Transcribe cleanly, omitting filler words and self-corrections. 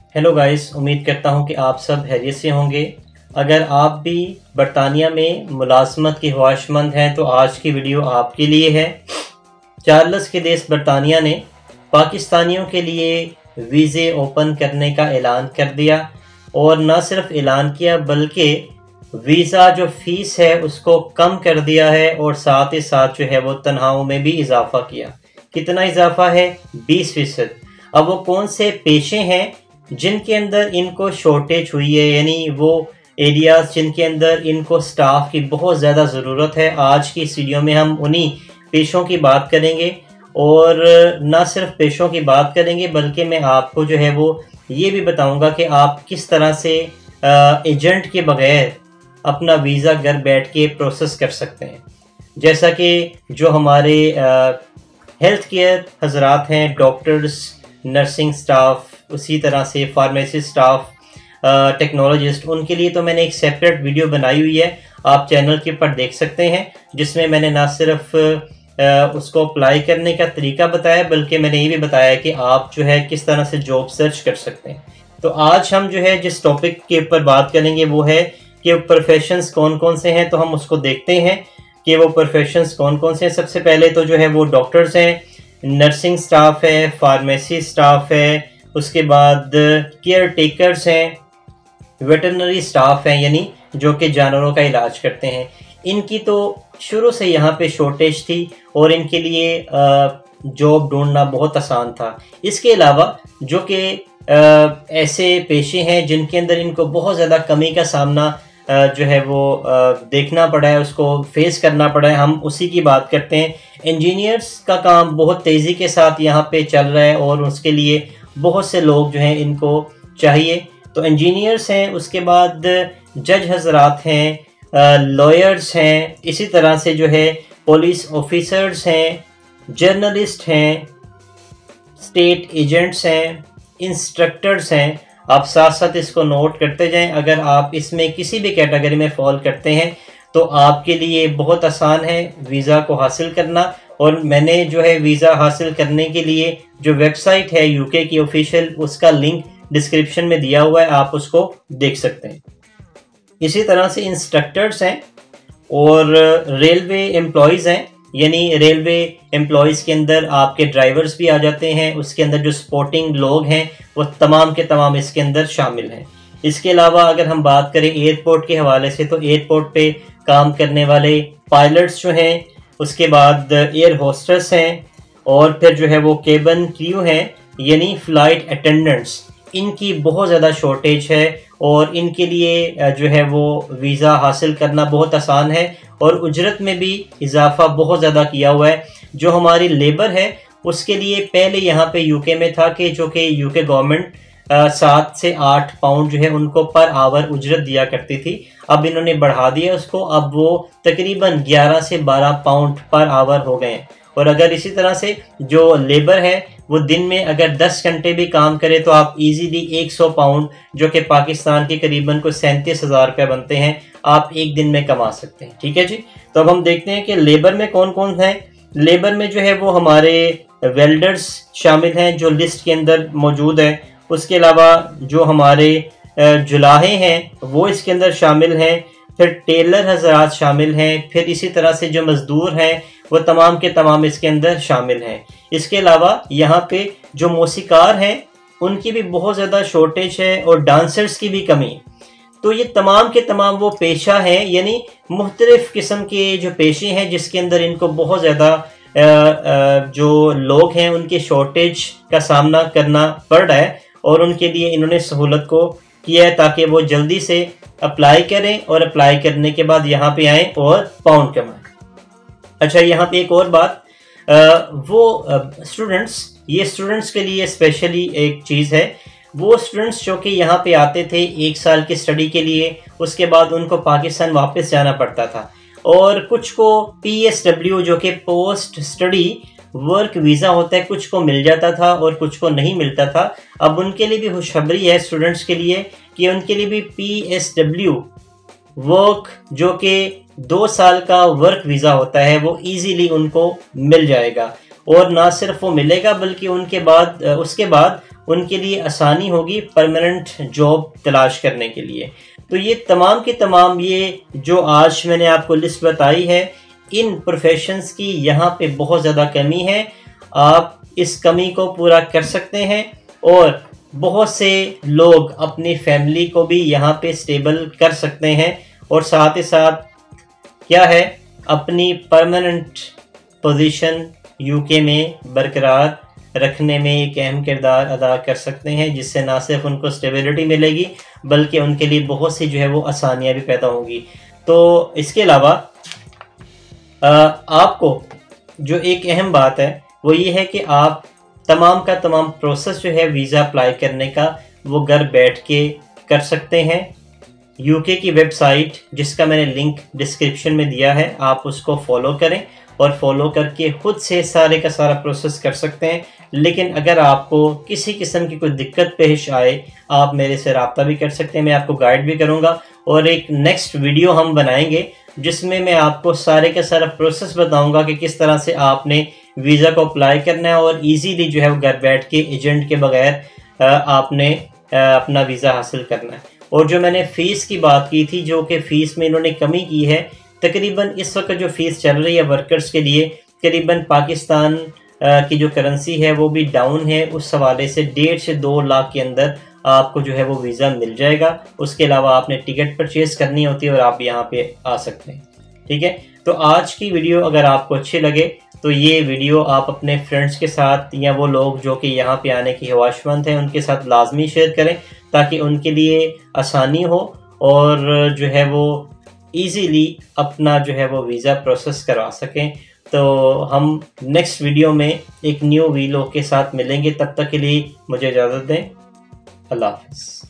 Hello guys, उम्मीद करता हूं कि आप सब खैरियत से होंगे। अगर आप भी बरतानिया में मुलाजमत के ख्वाहिशमंद हैं तो आज की वीडियो आपके लिए है। चार्ल्स के देश बरतानिया ने पाकिस्तानियों के लिए वीज़े ओपन करने का ऐलान कर दिया और न सिर्फ ऐलान किया बल्कि वीज़ा जो फ़ीस है उसको कम कर दिया है और साथ ही साथ जो है वो तनख्वाहों में भी इजाफ़ा किया। कितना इजाफ़ा है? 20%। अब वो कौन से पेशे हैं जिनके अंदर इनको शॉर्टेज हुई है, यानी वो एरियाज़ जिनके अंदर इनको स्टाफ की बहुत ज़्यादा ज़रूरत है। आज की इस वीडियो में हम उन्हीं पेशों की बात करेंगे और न सिर्फ पेशों की बात करेंगे बल्कि मैं आपको जो है वो ये भी बताऊंगा कि आप किस तरह से एजेंट के बगैर अपना वीज़ा घर बैठ के प्रोसेस कर सकते हैं। जैसा कि जो हमारे हेल्थ केयर हजरात हैं, डॉक्टर्स, नर्सिंग स्टाफ, उसी तरह से फार्मेसी स्टाफ, टेक्नोलॉजिस्ट, उनके लिए तो मैंने एक सेपरेट वीडियो बनाई हुई है, आप चैनल के ऊपर देख सकते हैं, जिसमें मैंने ना सिर्फ उसको अप्लाई करने का तरीका बताया बल्कि मैंने ये भी बताया कि आप जो है किस तरह से जॉब सर्च कर सकते हैं। तो आज हम जो है जिस टॉपिक के ऊपर बात करेंगे वो है कि प्रोफेशंस कौन कौन से हैं। तो हम उसको देखते हैं कि वो प्रोफेशंस कौन कौन से हैं। सबसे पहले तो जो है वो डॉक्टर्स हैं, नर्सिंग स्टाफ है, फार्मेसी स्टाफ है, उसके बाद केयर टेकर्स हैं, वेटरनरी स्टाफ हैं, यानी जो कि जानवरों का इलाज करते हैं। इनकी तो शुरू से यहाँ पे शॉर्टेज थी और इनके लिए जॉब ढूंढना बहुत आसान था। इसके अलावा जो कि ऐसे पेशे हैं जिनके अंदर इनको बहुत ज़्यादा कमी का सामना जो है वो देखना पड़ा है, उसको फेस करना पड़ा है, हम उसी की बात करते हैं। इंजीनियर्स का काम बहुत तेज़ी के साथ यहाँ पे चल रहा है और उसके लिए बहुत से लोग जो हैं इनको चाहिए। तो इंजीनियर्स हैं, उसके बाद जज हजरात हैं, लॉयर्स हैं, इसी तरह से जो है पुलिस ऑफिसर्स हैं, जर्नलिस्ट हैं, स्टेट एजेंट्स हैं, इंस्ट्रक्टर्स हैं। आप साथ साथ इसको नोट करते जाएं। अगर आप इसमें किसी भी कैटेगरी में फॉल करते हैं तो आपके लिए बहुत आसान है वीज़ा को हासिल करना। और मैंने जो है वीज़ा हासिल करने के लिए जो वेबसाइट है यूके की ऑफिशियल, उसका लिंक डिस्क्रिप्शन में दिया हुआ है, आप उसको देख सकते हैं। इसी तरह से इंस्ट्रक्टर्स हैं और रेलवे एम्प्लॉयज़ हैं, यानी रेलवे एम्प्लॉयज़ के अंदर आपके ड्राइवर्स भी आ जाते हैं, उसके अंदर जो सपोर्टिंग लोग हैं वो तमाम के तमाम इसके अंदर शामिल हैं। इसके अलावा अगर हम बात करें एयरपोर्ट के हवाले से तो एयरपोर्ट पे काम करने वाले पायलट्स जो हैं, उसके बाद एयर होस्टेस हैं और फिर जो है वो केबिन क्रू हैं, यानी फ़्लाइट अटेंडेंट्स। इनकी बहुत ज़्यादा शॉर्टेज है और इनके लिए जो है वो वीज़ा हासिल करना बहुत आसान है और उजरत में भी इजाफा बहुत ज़्यादा किया हुआ है। जो हमारी लेबर है उसके लिए पहले यहाँ पे यूके में था कि जो कि यूके गवर्नमेंट 7 से 8 पाउंड जो है उनको पर आवर उजरत दिया करती थी। अब इन्होंने बढ़ा दिया उसको, अब वो तकरीबन 11 से 12 पाउंड पर आवर हो गए हैं। और अगर इसी तरह से जो लेबर है वो दिन में अगर 10 घंटे भी काम करे तो आप इजीली 100 पाउंड, जो कि पाकिस्तान के करीबन को 37,000 रुपये बनते हैं, आप एक दिन में कमा सकते हैं। ठीक है जी। तो अब हम देखते हैं कि लेबर में कौन कौन है। लेबर में जो है वो हमारे वेल्डर्स शामिल हैं जो लिस्ट के अंदर मौजूद हैं। उसके अलावा जो हमारे जुलाहे हैं वो इसके अंदर शामिल हैं, फिर टेलर हजरात शामिल हैं, फिर इसी तरह से जो मज़दूर हैं वो तमाम के तमाम इसके अंदर शामिल हैं। इसके अलावा यहाँ पे जो मौसीकार हैं उनकी भी बहुत ज़्यादा शॉर्टेज है और डांसर्स की भी कमी है। तो ये तमाम के तमाम वो पेशा हैं, यानी मुख्तलिफ़ किस्म के जो पेशे हैं जिसके अंदर इनको बहुत ज़्यादा जो लोग हैं उनके शॉर्टेज का सामना करना पड़ रहा है और उनके लिए इन्होंने सहूलत को किया है ताकि वो जल्दी से अप्लाई करें और अप्लाई करने के बाद यहाँ पे आएँ और पाउंड कमाएं। अच्छा, यहाँ पे एक और बात, ये स्टूडेंट्स के लिए स्पेशली एक चीज़ है। वो स्टूडेंट्स जो कि यहाँ पे आते थे 1 साल की स्टडी के लिए, उसके बाद उनको पाकिस्तान वापस जाना पड़ता था और कुछ को PSW जो कि पोस्ट स्टडी वर्क वीज़ा होता है, कुछ को मिल जाता था और कुछ को नहीं मिलता था। अब उनके लिए भी खुशखबरी है स्टूडेंट्स के लिए कि उनके लिए भी PSW वर्क जो कि 2 साल का वर्क वीज़ा होता है वो इजीली उनको मिल जाएगा। और ना सिर्फ वो मिलेगा बल्कि उसके बाद उनके लिए आसानी होगी परमानेंट जॉब तलाश करने के लिए। तो ये तमाम के तमाम ये जो आज मैंने आपको लिस्ट बताई है, इन प्रोफेशंस की यहाँ पे बहुत ज़्यादा कमी है। आप इस कमी को पूरा कर सकते हैं और बहुत से लोग अपनी फैमिली को भी यहाँ पे स्टेबल कर सकते हैं और साथ ही साथ क्या है, अपनी परमानेंट पोजीशन यूके में बरकरार रखने में एक अहम किरदार अदा कर सकते हैं, जिससे ना सिर्फ उनको स्टेबिलिटी मिलेगी बल्कि उनके लिए बहुत सी जो है वो आसानियाँ भी पैदा होंगी। तो इसके अलावा आपको जो एक अहम बात है वो ये है कि आप तमाम का तमाम प्रोसेस जो है वीज़ा अप्लाई करने का वो घर बैठ के कर सकते हैं। यूके की वेबसाइट जिसका मैंने लिंक डिस्क्रिप्शन में दिया है, आप उसको फॉलो करें और फॉलो करके खुद से सारे का सारा प्रोसेस कर सकते हैं। लेकिन अगर आपको किसी किस्म की कोई दिक्कत पेश आए, आप मेरे से रब्ता भी कर सकते हैं, मैं आपको गाइड भी करूंगा। और एक नेक्स्ट वीडियो हम बनाएंगे जिसमें मैं आपको सारे का सारा प्रोसेस बताऊंगा कि किस तरह से आपने वीज़ा को अप्लाई करना है और इजीली जो है वो घर बैठ के एजेंट के बगैर आपने अपना वीज़ा हासिल करना है। और जो मैंने फ़ीस की बात की थी, जो कि फ़ीस में इन्होंने कमी की है, तकरीबन इस वक्त जो फ़ीस चल रही है वर्कर्स के लिए, करीबन पाकिस्तान की जो करेंसी है वो भी डाउन है, उस हवाले से 1.5 से 2 लाख के अंदर आपको जो है वो वीज़ा मिल जाएगा। उसके अलावा आपने टिकट परचेज़ करनी होती है और आप यहाँ पे आ सकते हैं। ठीक है, तो आज की वीडियो अगर आपको अच्छी लगे तो ये वीडियो आप अपने फ्रेंड्स के साथ या वो लोग जो कि यहाँ पे आने की ख्वाहिशमंद हैं उनके साथ लाजमी शेयर करें, ताकि उनके लिए आसानी हो और जो है वो इजीली अपना जो है वो वीज़ा प्रोसेस करवा सकें। तो हम नेक्स्ट वीडियो में एक न्यू वीडियो के साथ मिलेंगे, तब तक के लिए मुझे इजाज़त दें। अल्लाह हाफ़िज़।